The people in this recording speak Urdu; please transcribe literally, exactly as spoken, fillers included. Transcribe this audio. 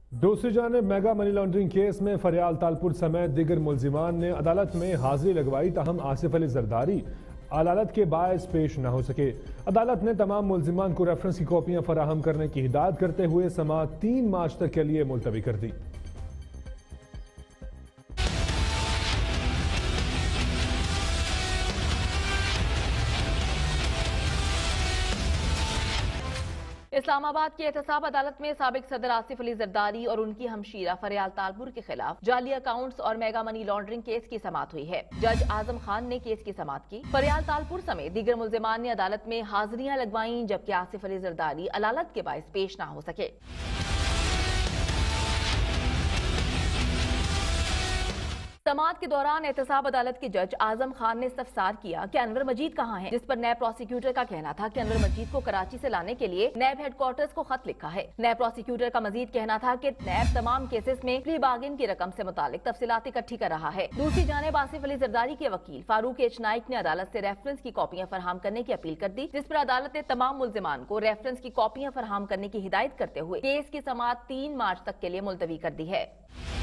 دوسری جانب میگا منی لانڈرنگ کیس میں فریال تالپور سمیت دیگر ملزمان نے عدالت میں حاضری لگوائی، تاہم آصف علی زرداری عدالت کے باعث پیش نہ ہو سکے۔ عدالت نے تمام ملزمان کو ریفرنس کی کاپیاں فراہم کرنے کی ہدایت کرتے ہوئے سماعت تین مارچ تک کے لیے ملتوی کر دی۔ اسلام آباد کی احتساب عدالت میں سابق صدر آصف علی زرداری اور ان کی ہمشیرہ فریال تالپور کے خلاف جعلی اکاؤنٹس اور میگا منی لانڈرنگ کیس کی سماعت ہوئی ہے۔ جج اعظم خان نے کیس کی سماعت کی۔ فریال تالپور سمیت دیگر ملزمان نے عدالت میں حاضریاں لگوائیں، جبکہ آصف علی زرداری عدالت کے باعث پیش نہ ہو سکے۔ سماعت کے دوران احتساب عدالت کے جج اعظم خان نے استفسار کیا کہ انور مجید کہاں ہے، جس پر نیب پروسیکیوٹر کا کہنا تھا کہ انور مجید کو کراچی سے لانے کے لیے نیب ہیڈ کوارٹرز کو خط لکھا ہے۔ نیب پروسیکیوٹر کا مزید کہنا تھا کہ نیب تمام کیسز میں پری بارگن کی رقم سے متعلق تفصیلات اکٹھی کر رہا ہے۔ دوسری جانب آصف علی زرداری کے وکیل فاروق ایچ نائک نے عدالت سے ریفرنس کی کاپیاں فراہم کرنے کی اپیل کر دی، جس پر عدالت نے تمام ملزمان کو ریفرنس کی کاپیاں فراہم کرنے کی ہدایت کرتے ہوئے کیس کی سماعت تین مارچ تک کے لیے ملتوی کر دی ہے۔